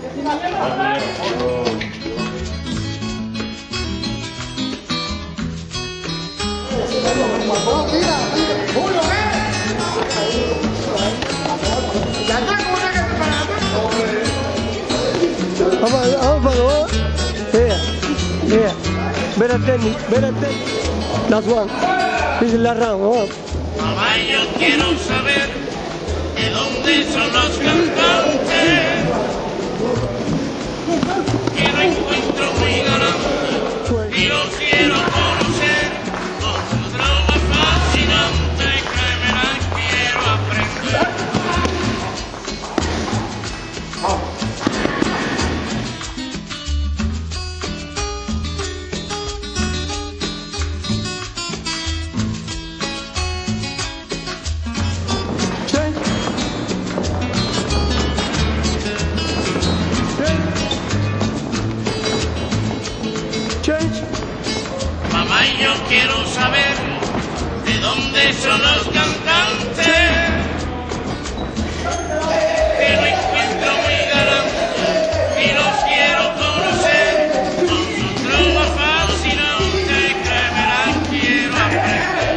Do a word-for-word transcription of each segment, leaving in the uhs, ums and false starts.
Here, here. Better technique, better technique. Last one. This is last round. Oh. Mamá, yo quiero saber de dónde son los cantantes. Que no encuentro muy galante y los quiero conocer. Con su droga fascinante que me la quiero aprender. Mamá, yo quiero saber de dónde son los cantantes. Que no encuentro muy galantes y los quiero conocer. Con su trova fascinante que me la quiero aprender.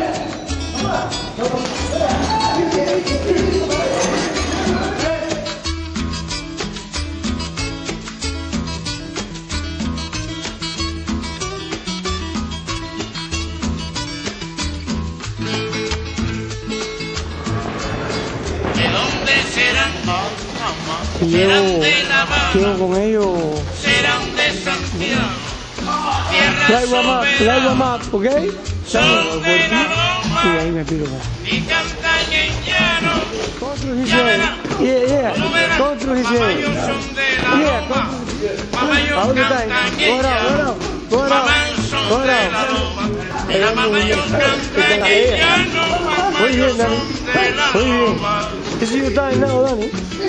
Serán de La Habana, con ellos. serán de Santiago, tierra Play one up, play one soberana, up, ¿ok? son de la Sí, ahí Loma me pido. y cantan en llano. Contra Ya verás, Yeah, yeah. tú verás, Contra mamá, yo son de la Yeah, Loma, mamá, yo All the time. cantan en Go down, go llano, down, go down. mamá, son Go de down. la Loma, mira, mamá, yo cantan en llano, mamá, Muy yo bien, Dani. son de la Muy bien. Loma. This is your time now, Dani.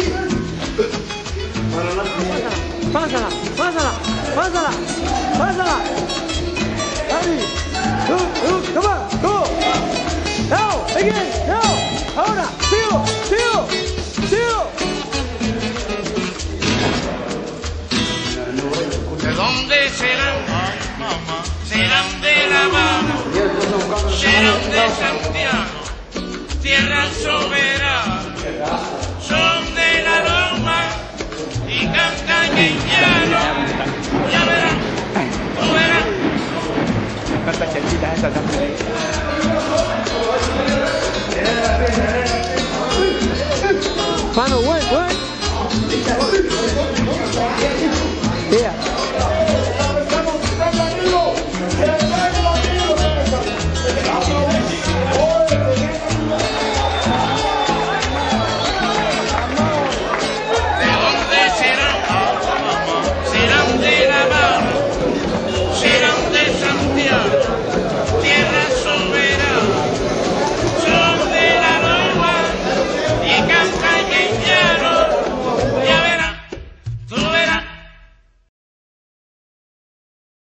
Pásala, pásala, pásala, pásala. Dani. Go, go, come on, go. Now, again, now. Ahora, sigo, sigo, sigo. ¿De dónde serán? Mamá, serán de La Habana, serán de Santiago, tierra soberana, son de la Loma y cantan en llano. Ya verás, tú verás. Cuántas chanchitas esas también.